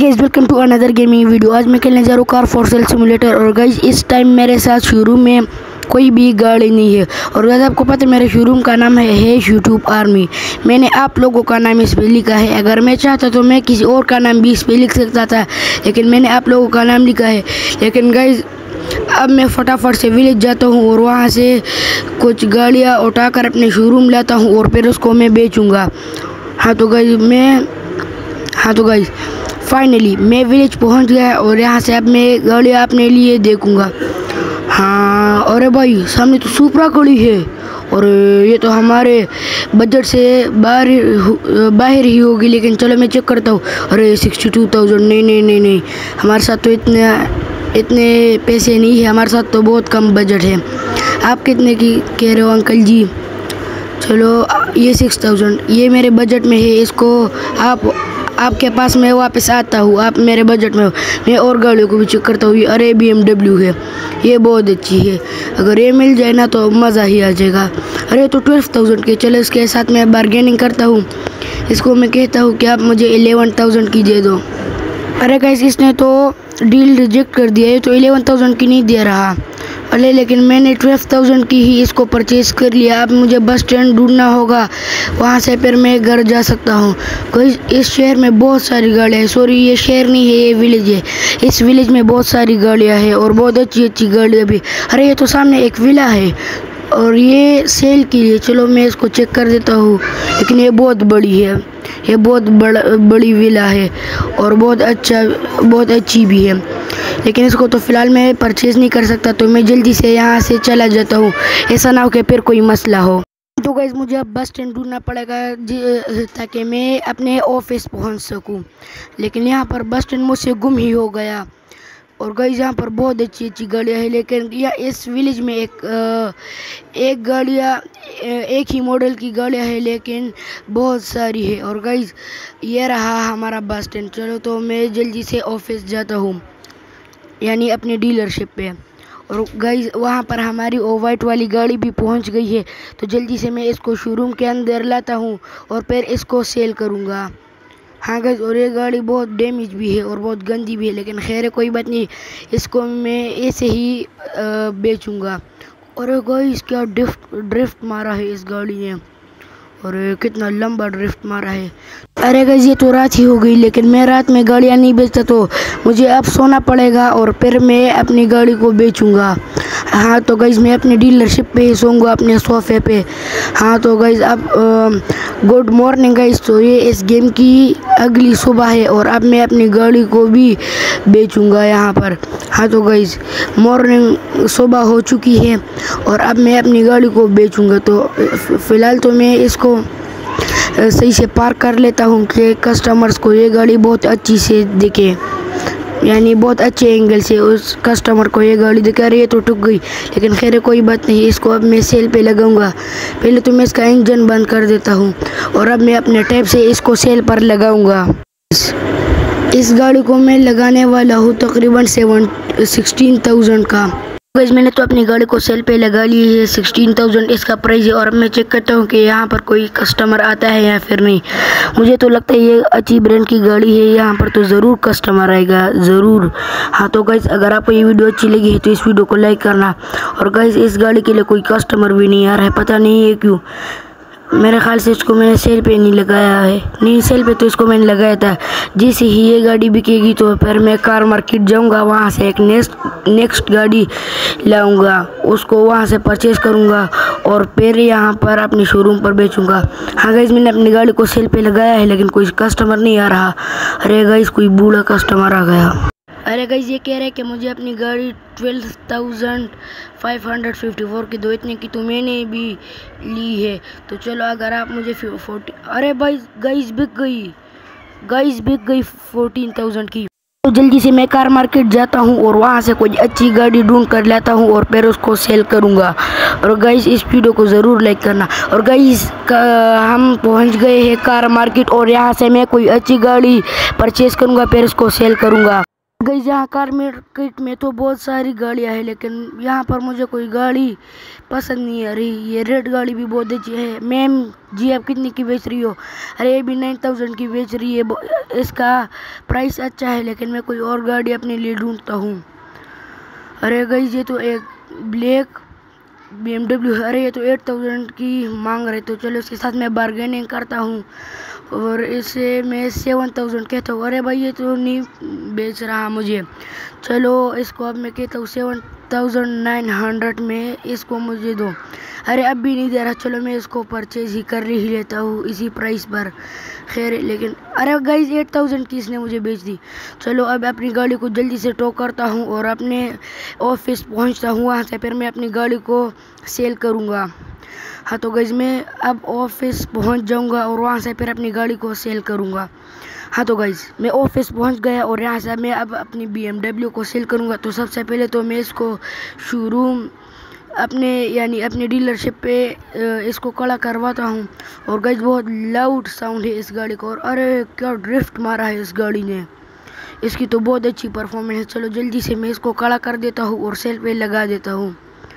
Guys, welcome to another gaming video. आज मैं खेलने जा रहा हूँ कार फॉर सेल सिमुलेटर। और गाइस, इस टाइम मेरे साथ शोरूम में कोई भी गाड़ी नहीं है। और गाइस, आपको पता है मेरे शोरूम का नाम है यूट्यूब आर्मी। मैंने आप लोगों का नाम इस पे लिखा है। अगर मैं चाहता तो मैं किसी और का नाम भी इस पे लिख सकता था, लेकिन मैंने आप लोगों का नाम लिखा है। लेकिन गाइस, अब मैं फटाफट से विलेज जाता हूँ और वहाँ से कुछ गाड़ियाँ उठाकर अपने शोरूम लाता हूँ और फिर उसको मैं बेचूँगा। हाँ तो गाइस फाइनली मैं विलेज पहुंच गया और यहाँ से अब मैं गाड़ियाँ अपने लिए देखूंगा। हाँ, अरे भाई सामने तो सुपरा खड़ी है और ये तो हमारे बजट से बाहर ही होगी। लेकिन चलो मैं चेक करता हूँ। अरे 62,000, नहीं, हमारे साथ तो इतने पैसे नहीं है। हमारे साथ तो बहुत कम बजट है। आप कितने की कह रहे हो अंकल जी? चलो ये 6,000 ये मेरे बजट में है। इसको आपके पास मैं वापस आता हूँ। आप मेरे बजट में हो। मैं और गाड़ियों को भी चेक करता हूँ। अरे BMW है, ये बहुत अच्छी है। अगर ये मिल जाए ना तो मज़ा ही आ जाएगा। अरे तो 12,000 के, चलो इसके साथ मैं बार्गेनिंग करता हूँ। इसको मैं कहता हूँ कि आप मुझे 11,000 की दे दो। अरे गाइस, इसने तो डील रिजेक्ट कर दिया है, तो 11,000 की नहीं दे रहा। अरे लेकिन मैंने 12,000 की ही इसको परचेज़ कर लिया। अब मुझे बस स्टैंड ढूंढना होगा, वहाँ से फिर मैं घर जा सकता हूँ। गाइस, इस शहर में बहुत सारी गाड़ियाँ हैं। सॉरी, ये शहर नहीं है, ये विलेज है। इस विलेज में बहुत सारी गाड़ियाँ हैं और बहुत अच्छी गाड़ियाँ भी। अरे ये तो सामने एक विला है और ये सेल के लिए। चलो मैं इसको चेक कर देता हूँ। लेकिन ये बहुत बड़ी है, ये बहुत बड़ी विला है और बहुत अच्छी भी है। लेकिन इसको तो फ़िलहाल मैं परचेज़ नहीं कर सकता, तो मैं जल्दी से यहाँ से चला जाता हूँ। ऐसा ना हो कि फिर कोई मसला हो। तो गाइस, मुझे अब बस स्टैंड ढूंढना पड़ेगा ताकि मैं अपने ऑफिस पहुँच सकूँ। लेकिन यहाँ पर बस स्टैंड मुझसे गुम ही हो गया। और गाइस, यहाँ पर बहुत अच्छी गाड़ियाँ हैं। लेकिन इस विलेज में एक ही मॉडल की गाड़ियाँ हैं, लेकिन बहुत सारी है। और गाइस, ये रहा हमारा बस स्टैंड। चलो तो मैं जल्दी से ऑफिस जाता हूँ, यानी अपने डीलरशिप पे। और गाइस, वहाँ पर हमारी वो वाइट वाली गाड़ी भी पहुँच गई है। तो जल्दी से मैं इसको शोरूम के अंदर लाता हूँ और फिर इसको सेल करूँगा। हाँ गाइस, और ये गाड़ी बहुत डैमेज भी है और बहुत गंदी भी है, लेकिन खैर है, कोई बात नहीं। इसको मैं ऐसे ही बेचूँगा। और गाइस, क्या ड्रिफ्ट मारा है इस गाड़ी ने, और कितना लंबा ड्रिफ्ट मारा है। अरे गाइस, ये तो रात ही हो गई, लेकिन मैं रात में गाड़ियाँ नहीं बेचता, तो मुझे अब सोना पड़ेगा और फिर मैं अपनी गाड़ी को बेचूँगा। हाँ तो गाइस, मैं अपने डीलरशिप पे ही सोऊंगा, अपने सोफे पे। हाँ तो गाइस, अब गुड मॉर्निंग गाइस। तो ये इस गेम की अगली सुबह है और अब मैं अपनी गाड़ी को भी बेचूँगा यहाँ पर। हाँ तो गाइस, मॉर्निंग सुबह हो चुकी है और अब मैं अपनी गाड़ी को बेचूँगा। तो फ़िलहाल तो मैं इसको सही से पार्क कर लेता हूँ कि कस्टमर्स को ये गाड़ी बहुत अच्छी से दिखे, यानी बहुत अच्छे एंगल से उस कस्टमर को ये गाड़ी दिखा रही है। तो टूट गई, लेकिन खैर कोई बात नहीं। इसको अब मैं सेल पे लगाऊंगा। पहले तो मैं इसका इंजन बंद कर देता हूँ और अब मैं अपने टैब से इसको सेल पर लगाऊंगा। इस गाड़ी को मैं लगाने वाला हूँ तकरीबन 16,000 का। गाइस, मैंने तो अपनी गाड़ी को सेल पे लगा ली है। 16,000 इसका प्राइस है। और अब मैं चेक करता हूँ कि यहाँ पर कोई कस्टमर आता है या फिर नहीं। मुझे तो लगता है ये अच्छी ब्रांड की गाड़ी है, यहाँ पर तो ज़रूर कस्टमर आएगा, ज़रूर। हाँ तो गाइस, अगर आपको ये वीडियो अच्छी लगी है तो इस वीडियो को लाइक करना। और गाइस, इस गाड़ी के लिए कोई कस्टमर भी नहीं आ रहा है, पता नहीं है क्यों। मेरे ख्याल से इसको मैंने सेल पे नहीं लगाया है। नहीं, सेल पे तो इसको मैंने लगाया था। जैसे ही ये गाड़ी बिकेगी तो फिर मैं कार मार्केट जाऊंगा, वहाँ से एक नेक्स्ट गाड़ी लाऊंगा, उसको वहाँ से परचेज़ करूंगा और फिर यहाँ पर अपने शोरूम पर बेचूंगा। हाँ गाइस, मैंने अपनी गाड़ी को सेल पे लगाया है, लेकिन कोई कस्टमर नहीं आ रहा। अरे गाइस, कोई बूढ़ा कस्टमर आ गया। अरे गाइस, ये कह रहे हैं कि मुझे अपनी गाड़ी 12,554 की दो। इतने की तो मैंने भी ली है। तो चलो, अगर आप मुझे 40। अरे भाई गाइस, बिक गई 14,000 की। तो जल्दी से मैं कार मार्केट जाता हूँ और वहाँ से कोई अच्छी गाड़ी ढूंढ कर लाता हूँ और फिर उसको सेल करूँगा। और गाइस, इस वीडियो को ज़रूर लाइक करना। और गाइस, हम पहुँच गए हैं कार मार्केट और यहाँ से मैं कोई अच्छी गाड़ी परचेज़ करूँगा, फिर उसको सेल करूँगा। गई यहाँ कार मार्केट में तो बहुत सारी गाड़ियाँ हैं, लेकिन यहाँ पर मुझे कोई गाड़ी पसंद नहीं आ रही। ये रेड गाड़ी भी बहुत अच्छी है। मैम जी आप कितने की बेच रही हो? अरे ये भी 9000 की बेच रही है, इसका प्राइस अच्छा है, लेकिन मैं कोई और गाड़ी अपने लिए ढूंढता हूँ। अरे गई ये तो एक ब्लैक BMW है। अरे ये तो 8000 की मांग रहे, तो चलो इसके साथ मैं बार्गेनिंग करता हूँ और इसे मैं 7000 कहता हूँ। अरे भाई ये तो नहीं बेच रहा मुझे, चलो इसको अब मैं कहता हूँ 7900 में इसको मुझे दो। अरे अब भी नहीं दे रहा, चलो मैं इसको परचेज ही कर ही लेता हूँ इसी प्राइस पर। खैर लेकिन अरे गाइस 8000 की इसने मुझे बेच दी। चलो अब अपनी गाड़ी को जल्दी से टो करता हूँ और अपने ऑफिस पहुँचता हूँ। वहाँ से फिर मैं अपनी गाड़ी को सेल करूँगा। हाँ तो गाइस मैं अब ऑफिस पहुँच जाऊँगा और वहाँ से फिर अपनी गाड़ी को सेल करूँगा। हाँ तो गाइस मैं ऑफिस पहुँच गया और यहाँ से मैं अब अपनी BMW को सेल करूँगा। तो सबसे पहले तो मैं इसको शोरूम अपने डीलरशिप पे इसको खड़ा करवाता हूँ। और गाइस बहुत लाउड साउंड है इस गाड़ी को, और अरे क्या ड्रिफ्ट मारा है इस गाड़ी ने, इसकी तो बहुत अच्छी परफॉर्मेंस है। चलो जल्दी से मैं इसको खड़ा कर देता हूँ और सेल पे लगा देता हूँ।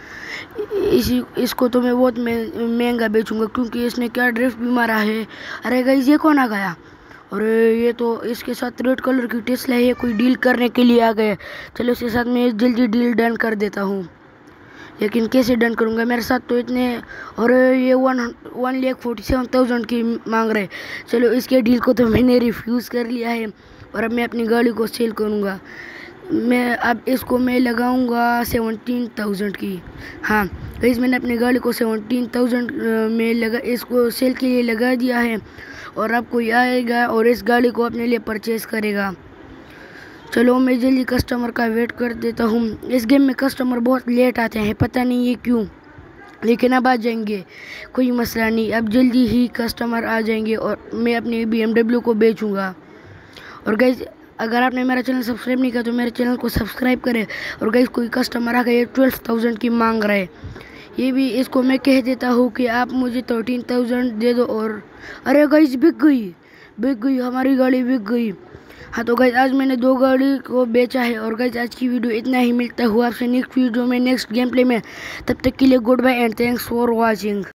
इसको तो मैं बहुत महंगा बेचूंगा क्योंकि इसने क्या ड्रिफ्ट भी मारा है। अरे गाइस ये कौन आ गया? और ये तो इसके साथ रेड कलर की टेस्ला है, कोई डील करने के लिए आ गए। चलो इसके साथ मैं जल्दी डील डन कर देता हूँ, लेकिन कैसे डन करूँगा? मेरे साथ तो इतने, और ये 1,47,000 की मांग रहे। चलो इसके डील को तो मैंने रिफ्यूज़ कर लिया है और अब मैं अपनी गाड़ी को सेल करूँगा। मैं अब इसको मैं लगाऊंगा 17,000 की। हाँ गाइस मैंने अपनी गाड़ी को 17,000 में इसको सेल के लिए लगा दिया है और अब कोई आएगा और इस गाड़ी को अपने लिए परचेज़ करेगा। चलो मैं जल्दी कस्टमर का वेट कर देता हूँ। इस गेम में कस्टमर बहुत लेट आते हैं, पता नहीं ये क्यों, लेकिन अब आ जाएंगे, कोई मसला नहीं। अब जल्दी ही कस्टमर आ जाएंगे और मैं अपनी BMW को बेचूंगा। और गाइस अगर आपने मेरा चैनल सब्सक्राइब नहीं किया तो मेरे चैनल को सब्सक्राइब करें। और गाइस कोई कस्टमर आ गए 12,000 की मांग रहे, ये भी इसको मैं कह देता हूँ कि आप मुझे 13,000 दे दो। और अरे गाइस बिक गई हमारी गाड़ी बिक गई। हाँ तो गाइस आज मैंने 2 गाड़ी को बेचा है। और गाइस आज की वीडियो इतना ही, मिलता हुआ आपसे नेक्स्ट वीडियो में नेक्स्ट गेम प्ले में। तब तक के लिए good bye and thanks for watching.